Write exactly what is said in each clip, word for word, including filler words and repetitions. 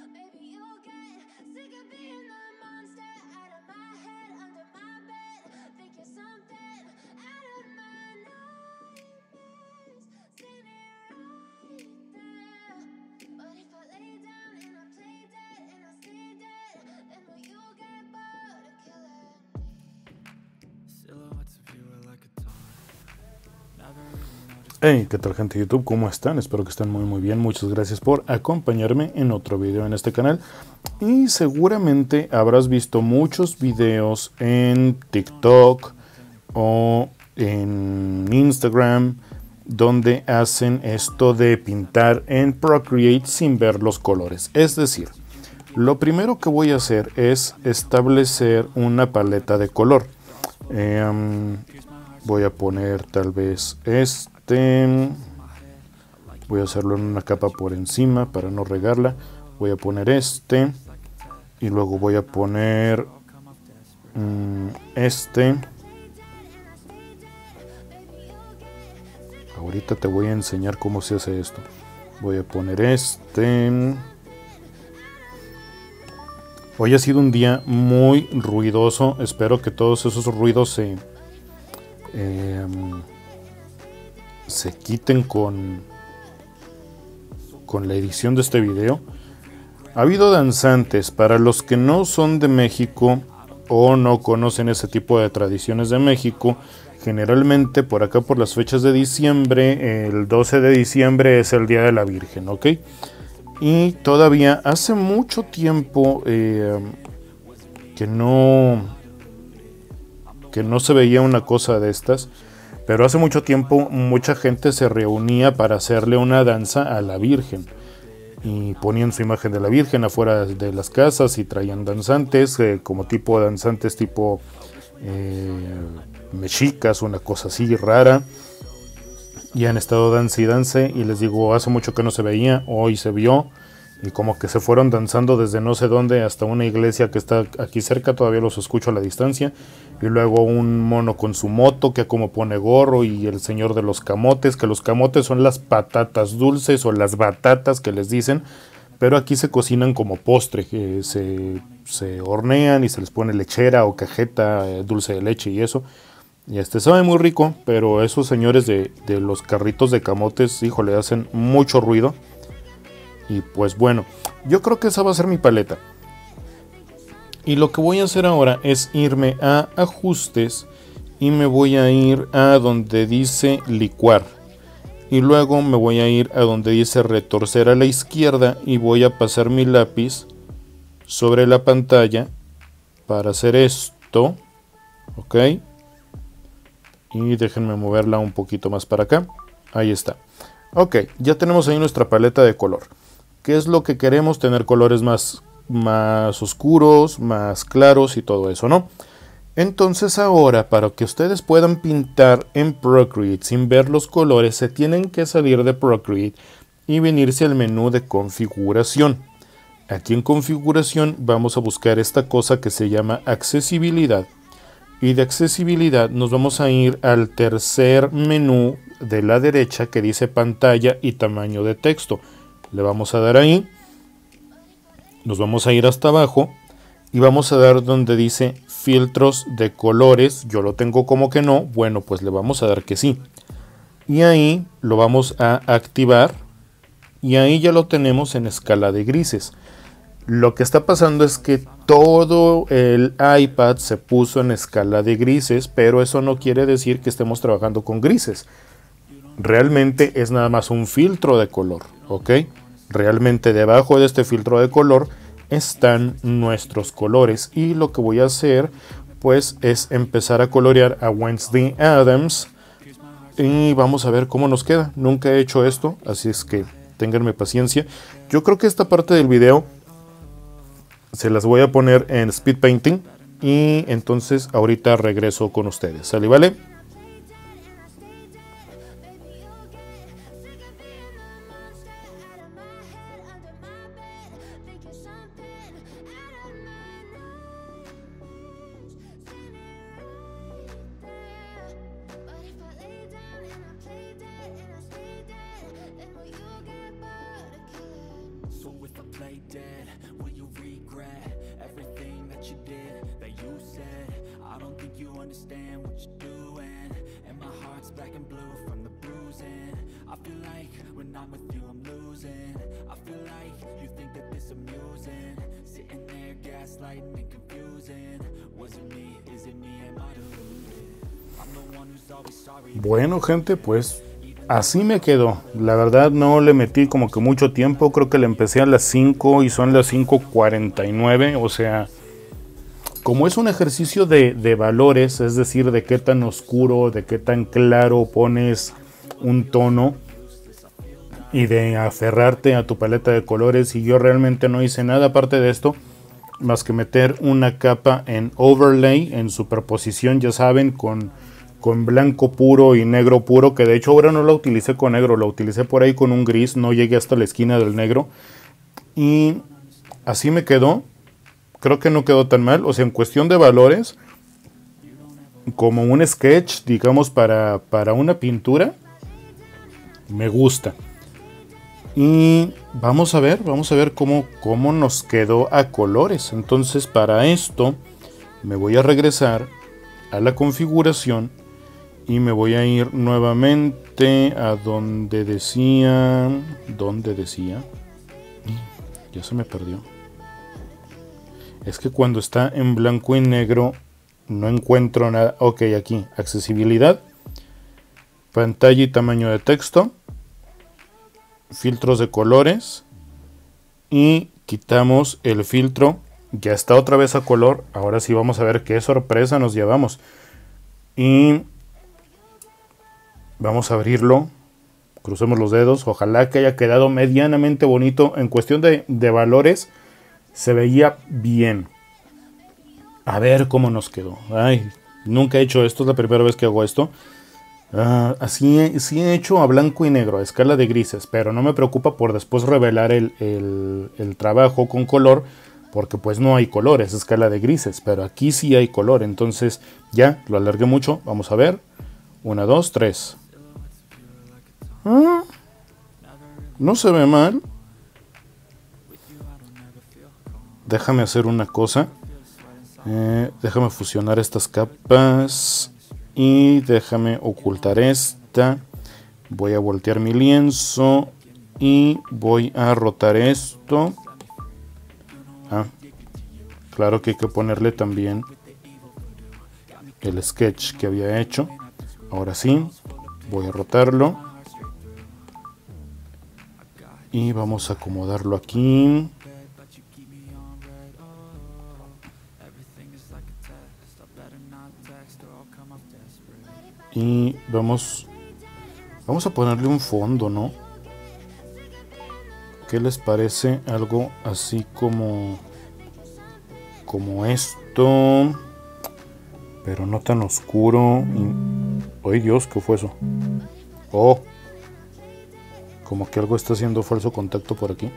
Hey, ¿qué tal, gente de YouTube? ¿Cómo están? Espero que estén muy muy bien. Muchas gracias por acompañarme en otro video en este canal. Y seguramente habrás visto muchos videos en TikTok o en Instagram donde hacen esto de pintar en Procreate sin ver los colores. Es decir, lo primero que voy a hacer es establecer una paleta de color. Eh, um, voy a poner tal vez este. Voy a hacerlo en una capa por encima para no regarla. Voy a poner este y luego voy a poner um, este. Ahorita te voy a enseñar cómo se hace esto. Voy a poner este. Hoy ha sido un día muy ruidoso. Espero que todos esos ruidos se eh, se quiten con con la edición de este video. Ha habido danzantes. Para los que no son de México o no conocen ese tipo de tradiciones de México, generalmente por acá por las fechas de diciembre, el doce de diciembre es el Día de la Virgen, ¿ok? Y todavía hace mucho tiempo eh, que no que no se veía una cosa de estas, pero hace mucho tiempo mucha gente se reunía para hacerle una danza a la Virgen y ponían su imagen de la Virgen afuera de las casas y traían danzantes eh, como tipo danzantes tipo eh, mexicas, una cosa así rara, y han estado dance y dance, y les digo, hace mucho que no se veía, hoy se vio, y como que se fueron danzando desde no sé dónde hasta una iglesia que está aquí cerca, todavía los escucho a la distancia, y luego un mono con su moto que como pone gorro, y el señor de los camotes, que los camotes son las patatas dulces o las batatas que les dicen, pero aquí se cocinan como postre, que se, se hornean y se les pone lechera o cajeta, eh, dulce de leche y eso. Y este sabe muy rico, pero esos señores de, de los carritos de camotes, híjole, hacen mucho ruido. Y pues bueno, yo creo que esa va a ser mi paleta. Y lo que voy a hacer ahora es irme a ajustes y me voy a ir a donde dice licuar. Y luego me voy a ir a donde dice retorcer a la izquierda y voy a pasar mi lápiz sobre la pantalla para hacer esto. Ok. Y déjenme moverla un poquito más para acá. Ahí está. Ok, ya tenemos ahí nuestra paleta de color. ¿Qué es lo que queremos? Tener colores más, más oscuros, más claros y todo eso, ¿no? Entonces ahora, para que ustedes puedan pintar en Procreate sin ver los colores, se tienen que salir de Procreate y venirse al menú de configuración. Aquí en configuración vamos a buscar esta cosa que se llama accesibilidad. Y de accesibilidad nos vamos a ir al tercer menú de la derecha que dice pantalla y tamaño de texto. Le vamos a dar ahí, nos vamos a ir hasta abajo y vamos a dar donde dice filtros de colores. Yo lo tengo como que no, bueno, pues le vamos a dar que sí. Y ahí lo vamos a activar y ahí ya lo tenemos en escala de grises. Lo que está pasando es que todo el iPad se puso en escala de grises, pero eso no quiere decir que estemos trabajando con grises. Realmente es nada más un filtro de color, ¿ok? Realmente debajo de este filtro de color están nuestros colores y lo que voy a hacer pues es empezar a colorear a Wednesday Addams y vamos a ver cómo nos queda. Nunca he hecho esto, así es que ténganme paciencia. Yo creo que esta parte del video se las voy a poner en Speed Painting y entonces ahorita regreso con ustedes. ¿Sale, vale? So if I play dead, will you regret everything that you did, that you said? I don't think you understand what you're doing, and my heart's black and blue from the bruising. I feel like when I'm with you I'm losing. I feel like you think that this amusing, sitting there gaslighting and confusing. Was it me? Is it me? Am I deluded? I'm the one who's always sorry. Bueno, gente, pues así me quedó. La verdad no le metí como que mucho tiempo. Creo que le empecé a las cinco y son las cinco cuarenta y nueve. O sea, como es un ejercicio de, de valores, es decir, de qué tan oscuro, de qué tan claro pones un tono y de aferrarte a tu paleta de colores, y yo realmente no hice nada aparte de esto más que meter una capa en overlay, en superposición, ya saben, con, con blanco puro y negro puro, que de hecho ahora no la utilicé con negro, la utilicé por ahí con un gris, no llegué hasta la esquina del negro, y así me quedó. Creo que no quedó tan mal, o sea, en cuestión de valores, como un sketch, digamos, para, para una pintura, me gusta. Y vamos a ver, vamos a ver cómo, cómo nos quedó a colores. Entonces, para esto me voy a regresar a la configuración y me voy a ir nuevamente a donde decía, donde decía, ya se me perdió. Es que cuando está en blanco y negro no encuentro nada. Ok, aquí, accesibilidad, pantalla y tamaño de texto, filtros de colores, y quitamos el filtro. Ya está otra vez a color. Ahora sí vamos a ver qué sorpresa nos llevamos. Y vamos a abrirlo. Crucemos los dedos. Ojalá que haya quedado medianamente bonito. En cuestión de, de valores, se veía bien. A ver cómo nos quedó. Ay, nunca he hecho esto. Es la primera vez que hago esto. Uh, así sí he hecho a blanco y negro, a escala de grises, pero no me preocupa por después revelar el, el, el trabajo con color, porque pues no hay color, es escala de grises, pero aquí sí hay color. Entonces ya lo alargué mucho. Vamos a ver. Una, dos, tres. Ah, no se ve mal. Déjame hacer una cosa. Eh, déjame fusionar estas capas. Y déjame ocultar esta. Voy a voltear mi lienzo. Y voy a rotar esto. Ah, claro que hay que ponerle también el sketch que había hecho. Ahora sí, voy a rotarlo. Y vamos a acomodarlo aquí. Y vamos, vamos a ponerle un fondo, ¿no? ¿Qué les parece? Algo así como, como esto, pero no tan oscuro. Y, ¡ay Dios! ¿Qué fue eso? ¡Oh! Como que algo está haciendo falso contacto por aquí.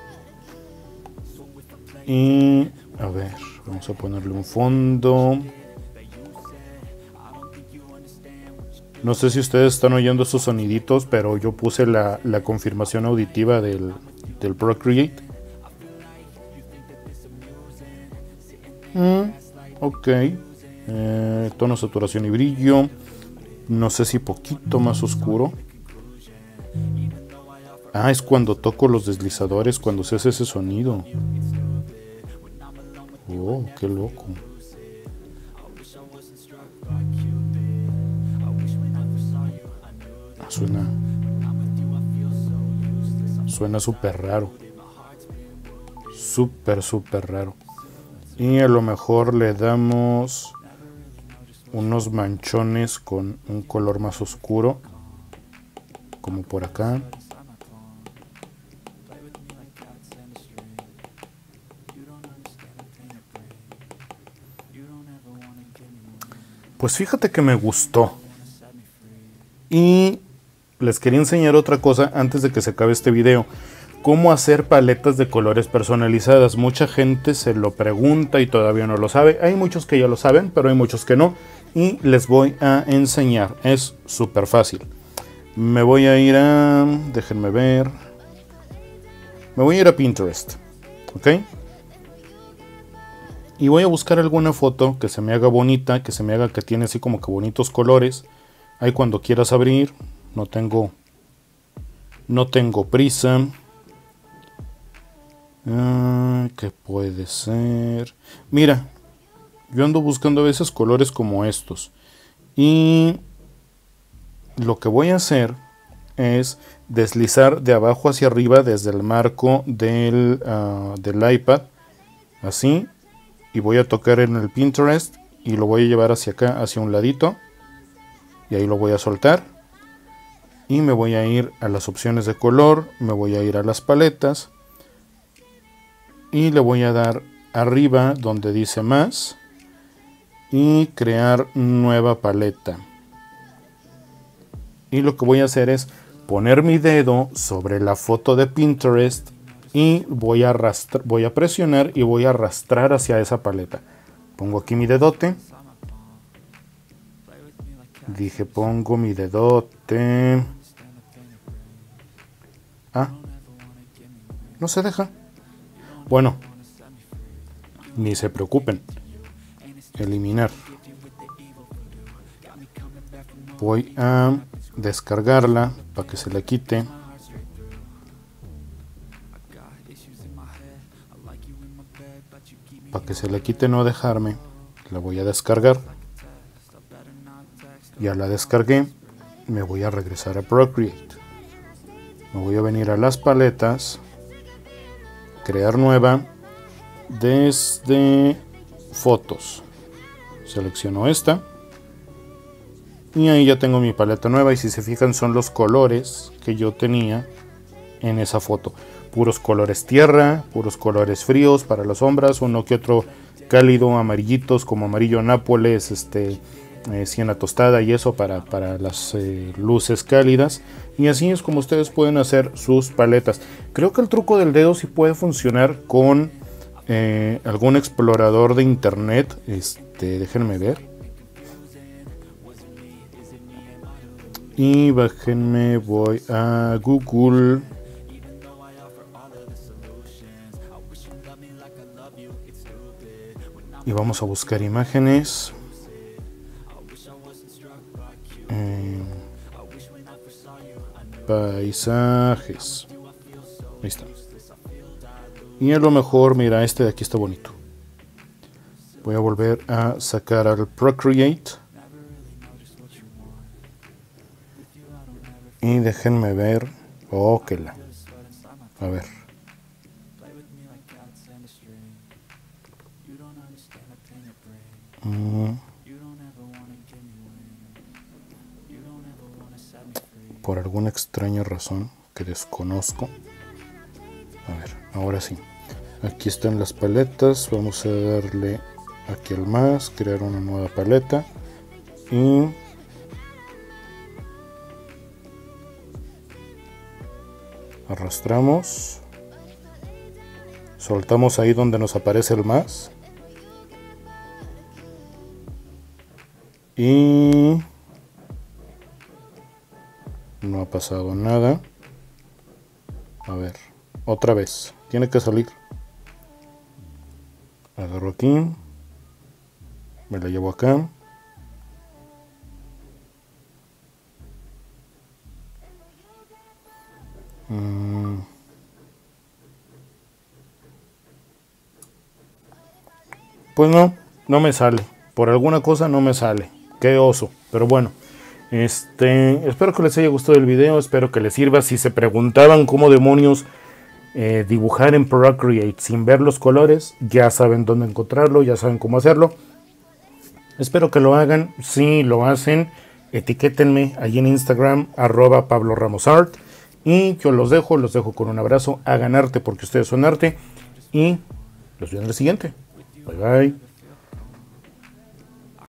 Y a ver, vamos a ponerle un fondo. No sé si ustedes están oyendo esos soniditos, pero yo puse la, la confirmación auditiva del, del Procreate. Mm, ok. Eh, tono, saturación y brillo. No sé si poquito más oscuro. Ah, es cuando toco los deslizadores, cuando se hace ese sonido. Oh, qué loco. Suena Suena súper raro. Súper, súper raro. Y a lo mejor le damos unos manchones con un color más oscuro, como por acá. Pues fíjate que me gustó. Y les quería enseñar otra cosa antes de que se acabe este video. Cómo hacer paletas de colores personalizadas. Mucha gente se lo pregunta y todavía no lo sabe. Hay muchos que ya lo saben, pero hay muchos que no. Y les voy a enseñar. Es súper fácil. Me voy a ir a... déjenme ver. Me voy a ir a Pinterest, ¿ok? Y voy a buscar alguna foto que se me haga bonita, que se me haga que tiene así como que bonitos colores. Ahí cuando quieras abrir, no tengo, no tengo prisa. Ah, ¿qué puede ser? Mira, yo ando buscando a veces colores como estos. Y lo que voy a hacer es deslizar de abajo hacia arriba desde el marco del, uh, del iPad. Así. Y voy a tocar en el Pinterest y lo voy a llevar hacia acá, hacia un ladito. Y ahí lo voy a soltar. Y me voy a ir a las opciones de color. Me voy a ir a las paletas. Y le voy a dar arriba donde dice más. Y crear nueva paleta. Y lo que voy a hacer es poner mi dedo sobre la foto de Pinterest. Y voy a, arrastrar, voy a presionar y voy a arrastrar hacia esa paleta. Pongo aquí mi dedote. Dije pongo mi dedote. Ah, no se deja. Bueno, ni se preocupen. Eliminar. Voy a descargarla para que se le quite. Para que se le quite no dejarme, la voy a descargar. Ya la descargué. Me voy a regresar a Procreate. Me voy a venir a las paletas. Crear nueva. Desde fotos. Selecciono esta. Y ahí ya tengo mi paleta nueva. Y si se fijan son los colores que yo tenía en esa foto. Puros colores tierra, puros colores fríos para las sombras, uno que otro cálido, amarillitos como amarillo Nápoles, este, eh, siena tostada y eso para, para las eh, luces cálidas. Y así es como ustedes pueden hacer sus paletas. Creo que el truco del dedo sí puede funcionar con eh, algún explorador de internet. Este, déjenme ver. Y bájenme, voy a Google. Y vamos a buscar imágenes. Eh, paisajes. Ahí está. Y a lo mejor, mira, este de aquí está bonito. Voy a volver a sacar al Procreate. Y déjenme ver. Oh, que la. A ver. Mm. Por alguna extraña razón que desconozco. A ver, ahora sí. Aquí están las paletas. Vamos a darle aquí al más. Crear una nueva paleta. Y arrastramos. Soltamos ahí donde nos aparece el más. Y no ha pasado nada. A ver, otra vez. Tiene que salir. Agarro aquí. Me la llevo acá. Mm. Pues no, no me sale. Por alguna cosa no me sale. Qué oso, pero bueno, este, espero que les haya gustado el video, espero que les sirva. Si se preguntaban cómo demonios eh, dibujar en Procreate sin ver los colores, ya saben dónde encontrarlo, ya saben cómo hacerlo. Espero que lo hagan. Si lo hacen, etiquétenme allí en Instagram, arroba Pablo Ramos Art. Y yo los dejo, los dejo con un abrazo. Hagan arte porque ustedes son arte. Y los veo en el siguiente. Bye bye.